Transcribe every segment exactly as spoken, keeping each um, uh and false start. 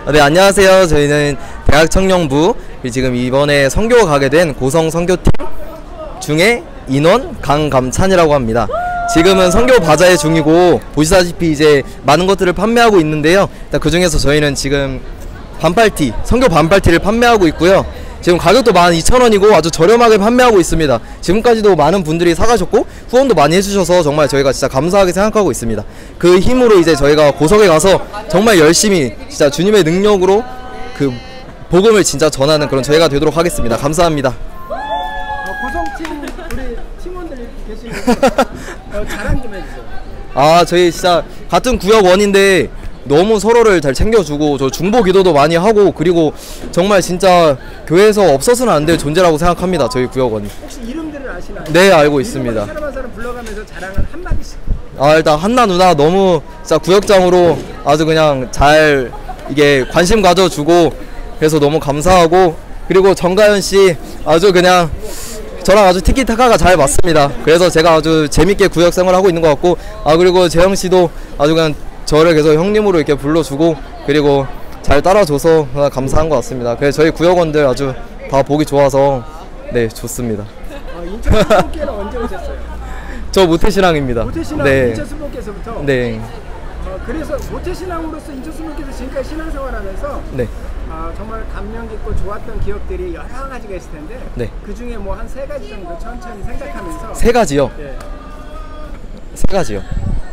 네, 안녕하세요. 저희는 대학 청년부, 지금 이번에 선교 가게 된 고성 선교팀 중에 인원 강감찬이라고 합니다. 지금은 선교 바자회 중이고 보시다시피 이제 많은 것들을 판매하고 있는데요. 그 중에서 저희는 지금 반팔티, 선교 반팔티를 판매하고 있고요. 지금 가격도 만 이천 원이고 아주 저렴하게 판매하고 있습니다. 지금까지도 많은 분들이 사가셨고 후원도 많이 해주셔서 정말 저희가 진짜 감사하게 생각하고 있습니다. 그 힘으로 이제 저희가 고성에 가서 정말 열심히 진짜 주님의 능력으로 그 복음을 진짜 전하는 그런 저희가 되도록 하겠습니다. 감사합니다. 어, 고성팀 우리 팀원들 계시는데 어, 자랑 좀 해주세요. 아, 저희 진짜 같은 구역원인데 너무 서로를 잘 챙겨주고 저 중보 기도도 많이 하고, 그리고 정말 진짜 교회에서 없어서는 안 될 존재라고 생각합니다. 저희 구역원이. 혹시 이름들을 아시나요? 네, 알고 있습니다. 사람 한 사람 불러가면서 자랑을 한마디씩. 아, 일단 한나 누나 너무 진짜 구역장으로 아주 그냥 잘 이게 관심 가져주고 그래서 너무 감사하고, 그리고 정가연씨 아주 그냥 저랑 아주 티키타카가 잘 맞습니다. 그래서 제가 아주 재밌게 구역 생활을 하고 있는 것 같고, 아 그리고 재영씨도 아주 그냥 저를 계속 형님으로 이렇게 불러주고 그리고 잘 따라줘서 감사한 것 같습니다. 그래서 저희 구역원들 아주 다 보기 좋아서 네, 좋습니다. 어, 인천 수목회는 언제 오셨어요? 저 모태신앙입니다. 모태신앙 네. 인천 수목회에서부터? 네. 어, 그래서 모태신앙으로서 인천 수목회에서 지금까지 신앙생활하면서 네. 어, 정말 감명 깊고 좋았던 기억들이 여러 가지가 있을 텐데 네. 그 중에 뭐 한 세 가지 정도 천천히 생각하면서. 세 가지요? 네. 세 가지요.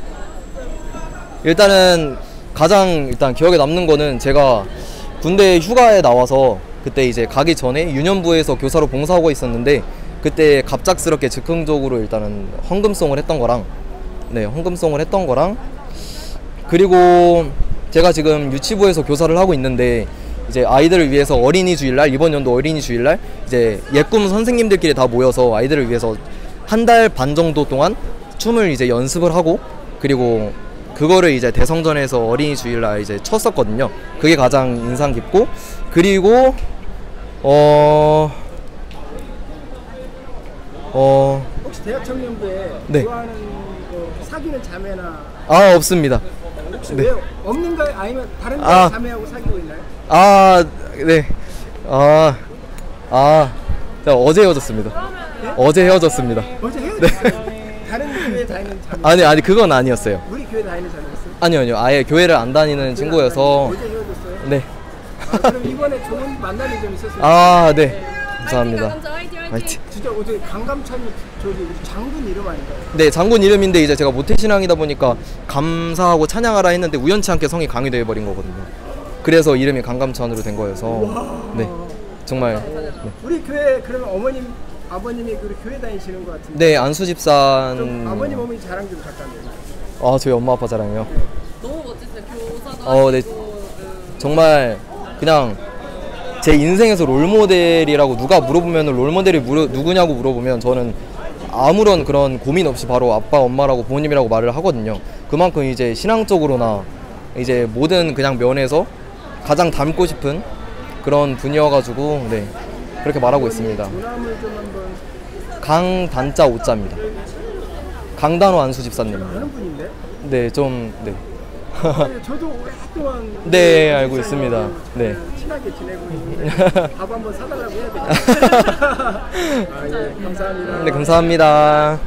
일단은 가장 일단 기억에 남는 거는 제가 군대 휴가에 나와서 그때 이제 가기 전에 유년부에서 교사로 봉사하고 있었는데 그때 갑작스럽게 즉흥적으로 일단은 헌금송을 했던 거랑 네 헌금송을 했던 거랑 그리고 제가 지금 유치부에서 교사를 하고 있는데 이제 아이들을 위해서 어린이 주일날, 이번 연도 어린이 주일날 이제 예꿈 선생님들끼리 다 모여서 아이들을 위해서 한 달 반 정도 동안 춤을 이제 연습을 하고, 그리고 그거를 이제 대성전에서 어린이 주일날 이제 쳤었거든요. 그게 가장 인상 깊고, 그리고 어... 어... 혹시 대학 청년부에 네. 좋아하는 뭐 사귀는 자매나 아, 없습니다. 혹시 네. 왜 없는가요? 아니면 다른 아. 자매하고 사귀고 있나요? 아, 네. 아, 아, 자, 어제 헤어졌습니다. 네? 어제 헤어졌습니다. 어제 헤어졌어요? 다른 교회 다니는 자매? 아니, 아니, 그건 아니었어요. 우리 교회 다니는 자매였어요? 아니요, 아니요. 아예 교회를 안 다니는 친구여서. 어제 헤어졌어요? 네. 아, 그럼 이번에 좋은 만남이 좀 있었어요? 아, 네. 감사합니다. 화이팅. 진짜 어제 강감찬이 저기 우리 장군 이름 아닌가요? 네, 장군 이름인데 이제 제가 모태신앙이다 보니까 감사하고 찬양하라 했는데 우연치 않게 성이 강이 되어버린 거거든요. 그래서 이름이 강감찬으로 된 거여서. 네. 정말. 네. 우리 교회 그러면 어머님, 아버님이 우리 교회 다니시는 것 같은데. 네, 안수 집산. 좀 아버님, 어머니 자랑 좀 잠깐 해주세요. 아, 저희 엄마 아빠 자랑이요. 너무 멋지세요. 교사도 어, 네. 하시고 그 정말 그냥 제 인생에서 롤모델이라고 누가 물어보면 롤모델이 물어, 누구냐고 물어보면 저는 아무런 그런 고민 없이 바로 아빠, 엄마라고 부모님이라고 말을 하거든요. 그만큼 이제 신앙적으로나 이제 모든 그냥 면에서 가장 닮고 싶은 그런 분이어가지고 네 그렇게 말하고 있습니다. 조남을 좀 한번. 강단자 오자입니다. 강단호 안수 집사님. 아는 분인데? 네, 좀 네. 네, 저도 오랫동안 네, 알고 있습니다. 네. 친하게 지내고 있는데 밥 한번 사달라고 해야 되겠다. 아, 예, 감사합니다. 네, 감사합니다.